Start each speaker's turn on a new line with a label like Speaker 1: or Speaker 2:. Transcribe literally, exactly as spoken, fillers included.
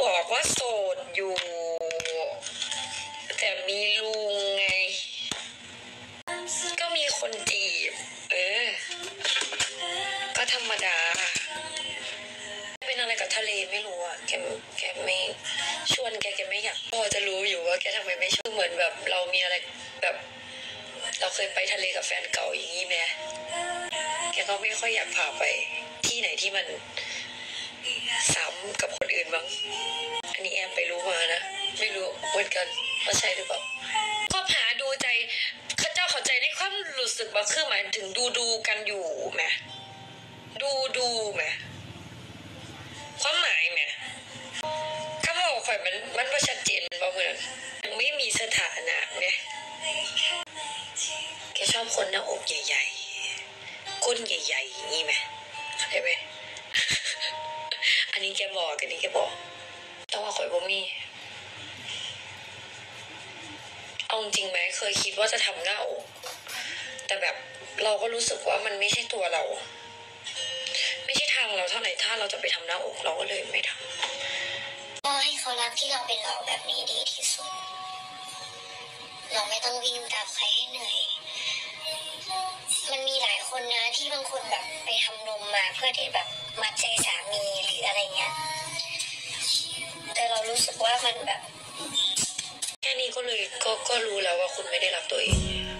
Speaker 1: บอกว่าโสดอยู่แต่มีลุงไงก็มีคนจีบเออก็ธรรมดาเป็นอะไรกับทะเลไม่รู้อะแกแกไม่ชวนแกแกไม่อยากพอจะรู้อยู่ว่าแกทำไมไม่ชวนเหมือนแบบเรามีอะไรแบบเราเคยไปทะเลกับแฟนเก่าอย่างนี้ไหมแกก็ไม่ค่อยอยากพาไปที่ไหนที่มันซ้ำกับคนอื่นบ้างอันนี้แอมไปรู้มานะไม่รู้เหมือนกันว่าใช่หรือเปล่าก็หาดูใจข้าเจ้าเข้าใจในความรู้สึกว่าคือหมายถึงดูดูกันอยู่ไหมดูดูไหมความหมายไหมคำบอกข่อยมันมันว่าชัดเจนว่าเหมือนไม่มีสถานะเนี่ยแกชอบคนหน้าอกใหญ่ๆก้นใหญ่ๆอย่างนี้ไหมใช่ไหม อันนี้แกบอกอันนี้แกบอกแต่ว่าข่อยบ่มีเอาจริงไหมเคยคิดว่าจะทำหน้าอกแต่แบบเราก็รู้สึกว่ามันไม่ใช่ตัวเราไม่ใช่ทางเราเท่าไหร่ถ้าเราจะไปทำหน้าอกเราก็เลยไม่ทำ
Speaker 2: ก็ให้เขารักที่เราเป็นเราแบบนี้ดีที่สุดเราไม่ต้องวิ่งตามใครให้เหนื่อยมันมีหลายคนนะที่บางคนแบบไปทำนมมาเพื่อที่แบบมัดใจสามีหรืออะไรเงี้ยแต่เรารู้สึกว่ามันแบบ
Speaker 1: แค่นี้ก็เลยก็ก็รู้แล้วว่าคุณไม่ได้รักตัวเอง